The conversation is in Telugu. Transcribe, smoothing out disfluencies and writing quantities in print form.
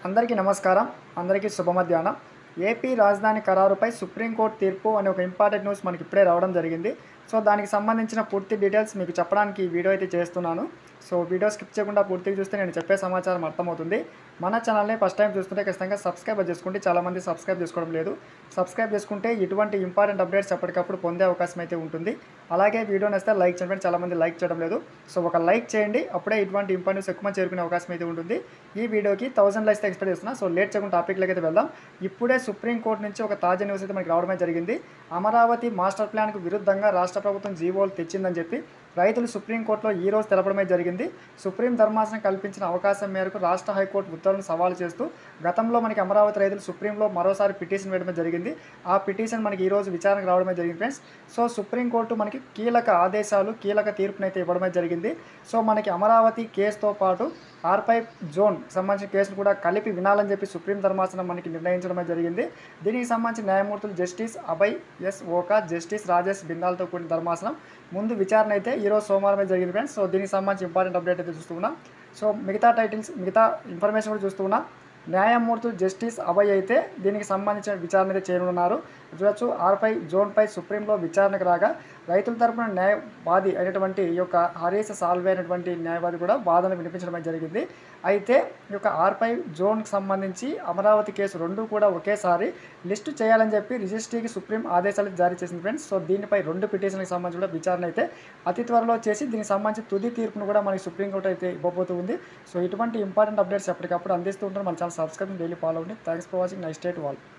అందరికీ నమస్కారం. అందరికీ శుభ మధ్యాహ్నం. ఏపీ రాజధాని ఖరారుపై సుప్రీంకోర్టు తీర్పు అనే ఒక ఇంపార్టెంట్ న్యూస్ మనకి ఇప్పుడే రావడం జరిగింది. సో దానికి సంబంధించిన పూర్తి డీటెయిల్స్ మీకు చెప్పడానికి ఈ వీడియో అయితే చేస్తున్నాను. సో వీడియో స్కిప్ చేయకుండా పూర్తిగా చూస్తే నేను చెప్పే సమాచారం అర్థమవుతుంది. మన ఛానల్ని ఫస్ట్ టైం చూస్తుంటే ఖచ్చితంగా సబ్స్క్రైబ్ చేసుకోండి. చాలామంది సబ్స్క్రైబ్ చేసుకోవడం లేదు. సబ్స్క్రైబ్ చేసుకుంటే ఇటువంటి ఇంపార్టెంట్ అప్డేట్స్ ఎప్పటికప్పుడు పొందే అవకాశం అయితే ఉంటుంది. అలాగే వీడియో నచ్చితే లైక్ చేయండి. చాలామంది లైక్ చేయడం లేదు. సో ఒక లైక్ చేయండి, అప్పుడే ఇటువంటి ఇంపార్టెంట్ న్యూస్ ఎక్కువ మంది చేరుకునే అవకాశం అయితే ఉంటుంది. ఈ వీడియోకి 1000 లైక్స్ ఎక్స్పెక్ట్ చేస్తున్నా. సో లేట్ చేయకుండా టాపిక్లోకి అయితే వెళ్దాం. ఇప్పుడే సుప్రీంకోర్టు నుంచి ఒక తాజా న్యూస్ అయితే మనకి రావడమే జరిగింది. అమరావతి మాస్టర్ ప్లాన్కు విరుద్ధంగా రాష్ట్ర ప్రభుత్వం జీవోలు తెచ్చిందని చెప్పి రైతులు సుప్రీంకోర్టులో ఈ రోజు తెలపడమే జరిగింది. సుప్రీం ధర్మాసనం కల్పించిన అవకాశం మేరకు రాష్ట్ర హైకోర్టు ఉత్తర్వులను సవాలు చేస్తూ గతంలో మనకి అమరావతి రైతులు సుప్రీంలో మరోసారి పిటిషన్ వేయడమే జరిగింది. ఆ పిటిషన్ మనకి ఈ రోజు విచారణకు రావడమే జరిగింది ఫ్రెండ్స్. సో సుప్రీంకోర్టు మనకి కీలక ఆదేశాలు, కీలక తీర్పునైతే ఇవ్వడమే జరిగింది. సో మనకి అమరావతి కేసుతో పాటు R5 జోన్ సంబంధించిన కేసును కూడా కలిపి వినాలని చెప్పి సుప్రీం ధర్మాసనం మనకి నిర్ణయించడమే జరిగింది. దీనికి సంబంధించిన న్యాయమూర్తులు justice Abhay S Oka, justice Rajesh బిందాల్తో కూడిన ధర్మాసనం ముందు విచారణ అయితే ఈరోజు సోమవారమే జరిగింది ఫ్రెండ్స్. సో దీనికి సంబంధించి ఇంపార్టెంట్ అప్డేట్ అయితే చూస్తున్నాం. సో మిగతా ఇన్ఫర్మేషన్ కూడా చూస్తున్నాం. న్యాయమూర్తులు జస్టిస్ అభయ్ అయితే దీనికి సంబంధించిన విచారణ అయితే చేయనున్నారు. చూడొచ్చు, R5 జోన్పై సుప్రీంలో విచారణకు రాగా రైతుల తరపున న్యాయవాది అయినటువంటి ఈ యొక్క హరీష్ సాల్వే అయినటువంటి న్యాయవాది కూడా వాదన వినిపించడం జరిగింది. అయితే ఈ యొక్క R5 జోన్కి సంబంధించి అమరావతి కేసు రెండు కూడా ఒకేసారి లిస్టు చేయాలని చెప్పి రిజిస్ట్రీకి సుప్రీం ఆదేశాలు జారీ చేసింది ఫ్రెండ్స్. సో దీనిపై రెండు పిటిషన్లకు సంబంధించి కూడా విచారణ అయితే అతి త్వరలో చేసి దీనికి సంబంధించి తుది తీర్పును కూడా మనకి సుప్రీంకోర్టు అయితే ఇవ్వబోతుంది. సో ఇటువంటి ఇంపార్టెంట్ అప్డేట్స్ ఎప్పటికప్పుడు అందిస్తూ ఉంటారు. మన ఛానల్ సబ్స్క్రైబ్ డైలీ ఫాలో అవ్వండి. Thanks for watching. Next date wall.